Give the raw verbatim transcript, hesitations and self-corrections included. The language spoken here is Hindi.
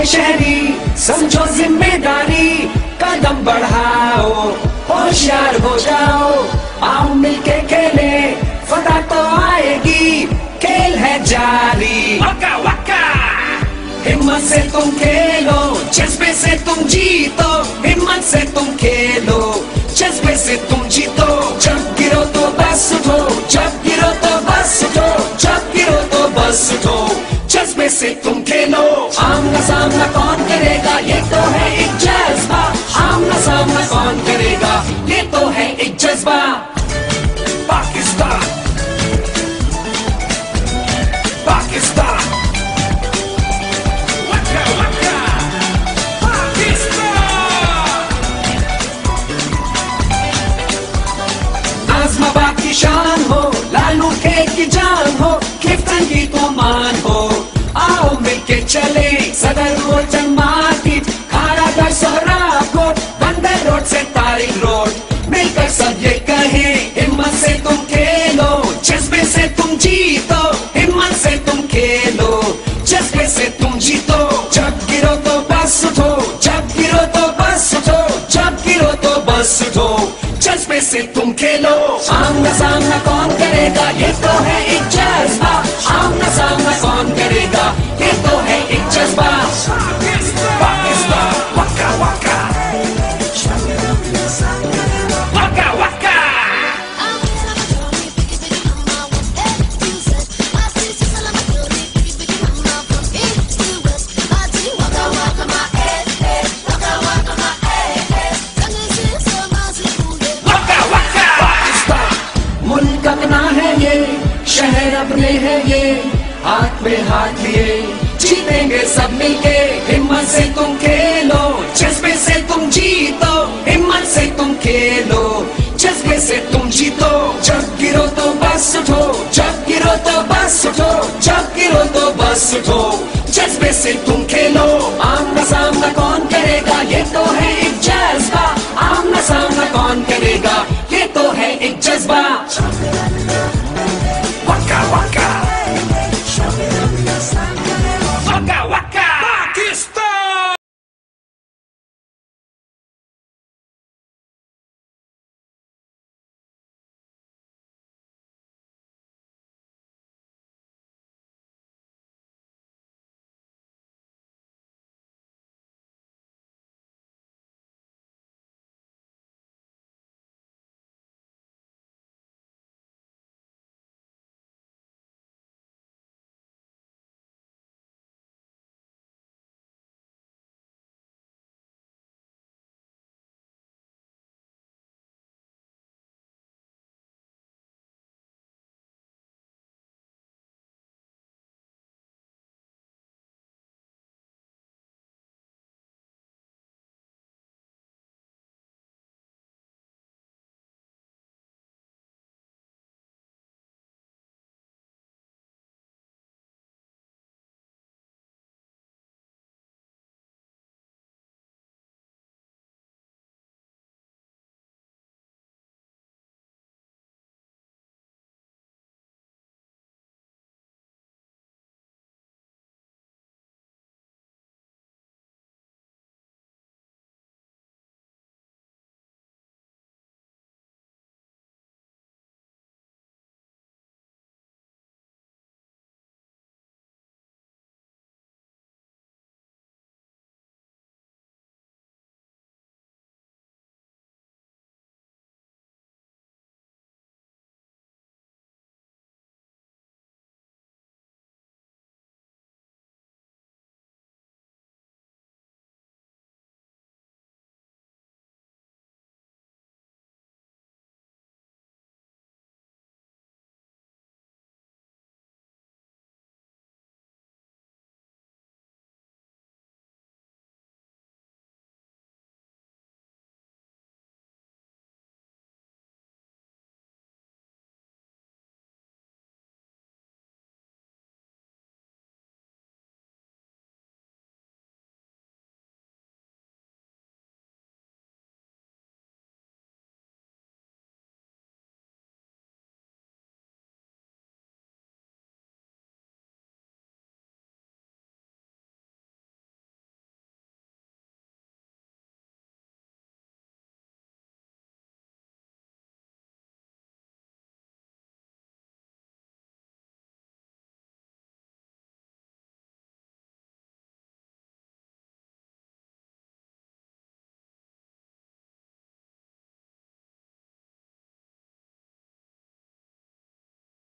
शहरी समझो जिम्मेदारी, कदम बढ़ाओ होशियार हो जाओ, आओ मिलके खेले फतह तो आएगी, खेल है जारी। वक्का वक्का हिम्मत से तुम खेलो, जज्बे से तुम जीतो, हिम्मत से तुम खेलो, जज्बे से तुम जीतो। जब गिरो तो बस उठो, जब गिरो तो बस उठो, जब गिरो तो बस उठो, जज्बे से तुम खेलो। आमना सामना कौन करेगा, ये तो है एक जज्बा, आमना सामना कौन करेगा, ये तो है एक जज्बा। पाकिस्तान पाकिस्तान वक्का वक्का पाकिस्तान। आज़माबाद की शान हो, लालू खेत की जान हो, खिफ्तन की तो मान हो, आओ मिलके चले सदर रोड जंग मार्केट, खारागढ़ सोहराब कोट, बंदर रोड से तारिक रोड, मिलकर सब ये कहें हिम्मत से तुम खेलो, जज्बे से तुम जीतो, हिम्मत से तुम खेलो, जज्बे से तुम जीतो। जब गिरो तो बस उठो, जब गिरो तो बस उठो, जब गिरो तो बस उठो, जज्बे से तुम खेलो। आमना सामना कौन करेगा, ये तो है एक जज्बा, आमना सामना कौन करेगा, ये तो है एक जज्बा। पाकिस्तान वक्का वक्का वक्का वक्का। मुल्क अपना है ये, शहर अपने है ये, हाथ में हाथ लिए जीतेंगे सब मिलके, हिम्मत से तुम खेलो, जज्बे से तुम जीतो, हिम्मत से तुम खेलो, जज्बे से तुम जीतो। जब गिरो तो बस उठो, जब गिरो तो बस उठो, जब गिरो तो बस उठो, जज्बे से तुम खेलो। आमना सामना कौन करेगा, ये तो है एक जज्बा, आमना सामना कौन करेगा, ये तो है एक जज्बा।